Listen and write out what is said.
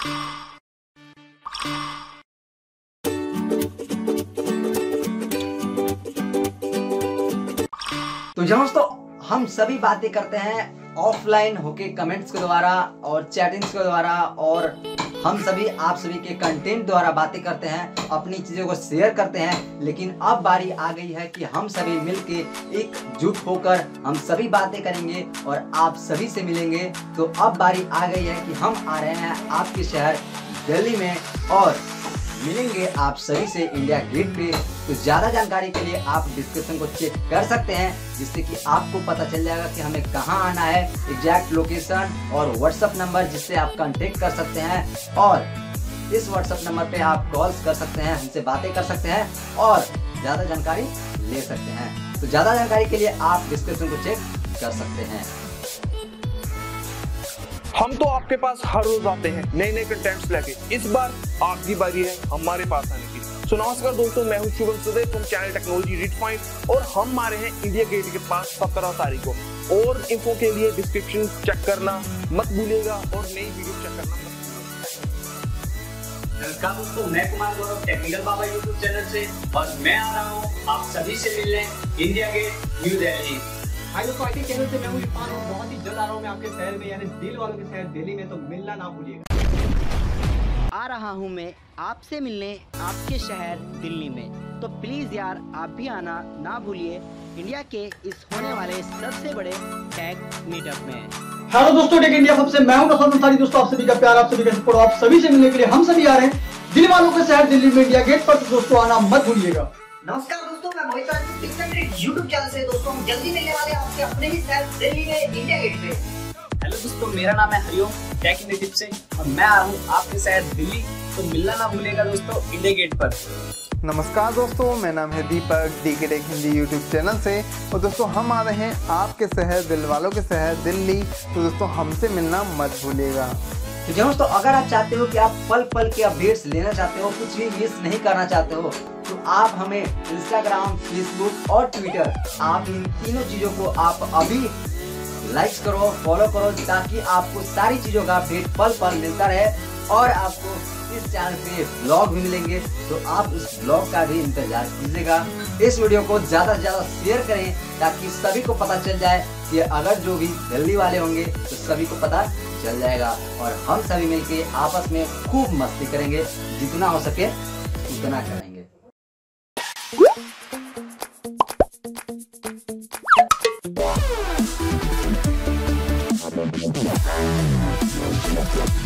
तो दोस्तों हम सभी बातें करते हैं ऑफलाइन होके कमेंट्स के द्वारा और चैटिंग्स के द्वारा, और हम सभी आप सभी के कंटेंट द्वारा बातें करते हैं, अपनी चीज़ों को शेयर करते हैं। लेकिन अब बारी आ गई है कि हम सभी मिलके एकजुट होकर हम सभी बातें करेंगे और आप सभी से मिलेंगे। तो अब बारी आ गई है कि हम आ रहे हैं आपके शहर दिल्ली में और मिलेंगे आप सभी से इंडिया गेट पे। तो ज़्यादा जानकारी के लिए आप डिस्क्रिप्शन को चेक कर सकते हैं, जिससे कि आपको पता चल जाएगा कि हमें कहाँ आना है, एग्जैक्ट लोकेशन और व्हाट्सअप नंबर जिससे आप कांटेक्ट कर सकते हैं। और इस व्हाट्सअप नंबर पे आप कॉल्स कर सकते हैं, हमसे बातें कर सकते हैं और ज़्यादा जानकारी ले सकते हैं। तो ज़्यादा जानकारी के लिए आप डिस्क्रिप्शन को चेक कर सकते हैं। हम तो आपके पास हर रोज आते हैं नए नए कंटेंट्स लेके। इस बार आपकी बारी है हमारे पास आने की। सो नमस्कार दोस्तों, मैं हूं Shubham Sude from channel technology redefined और हम आ रहे हैं इंडिया गेट के पास 17 तारीख को। और इन्फो के लिए डिस्क्रिप्शन चेक करना मत भूलिएगा और नई वीडियो चेक करना मत भूलिएगा। नमस्कार दोस्तों, मैं Kumar Gaurav technical Baba YouTube channel से और मैं आ रहा हूँ आप सभी से मिलने India gate new Delhi. Hi दोस्तों, आईटी चैनल से मैं हूं इरफान और बहुत ही जल्द आ रहा हूं मैं आपके शहर में, यानी दिल वालों के शहर दिल्ली में। तो मिलना ना भूलिएगा। आ रहा हूं मैं आपसे मिलने आपके शहर दिल्ली में। तो प्लीज़ यार आप भी आना ना भूलिए इंडिया के इस होने वाले सबसे बड़े टेक मीटअप में। हेलो दोस्तों, टेक इंडिया हब से मैं हूं नफर अंसारी। दोस्तों आप सभी का प्यार, आप सभी का सपोर्ट, आप सभी से मिलने के लिए हम सभी आ रहे हैं दिल वालों के शहर दिल्ली में इंडिया गेट पर। तो दोस्तों आना मत भूलिएगा। नमस्कार दोस्तों, मैं मोहित यूट्यूब चैनल से दोस्तों हम जल्दी मिलने वाले हैं आपसे अपने ही शहर दिल्ली में इंडिया गेट पे। हेलो दोस्तों, मेरा नाम है हरिओम टेक इंडिया टिप से और मैं आ रहा हूँ आपके शहर दिल्ली। तो मिलना ना भूलिएगा दोस्तों इंडिया गेट पर। नमस्कार दोस्तों, मेरा नाम है Deepak DK tech Hindi YouTube channel से। और दोस्तों हम आ रहे हैं आपके शहर दिल वालों के शहर दिल्ली। तो दोस्तों हमसे मिलना मत भूलिएगा। तो दोस्तों अगर आप चाहते हो कि आप पल पल के अपडेट्स लेना चाहते हो, कुछ भी मिस नहीं करना चाहते हो, तो आप हमें इंस्टाग्राम, फेसबुक और ट्विटर, आप इन तीनों चीज़ों को आप अभी लाइक्स करो, फॉलो करो, ताकि आपको सारी चीज़ों का अपडेट पल पल मिलता रहे। और आपको इस चैनल पे ब्लॉग भी मिलेंगे, तो आप उस ब्लॉग का भी इंतजार कीजिएगा। इस वीडियो को ज़्यादा से ज़्यादा शेयर करें ताकि सभी को पता चल जाए कि अगर जो भी दिल्ली वाले होंगे तो सभी को पता चल जाएगा। और हम सभी मिलके आपस में खूब मस्ती करेंगे, जितना हो सके उतना करेंगे।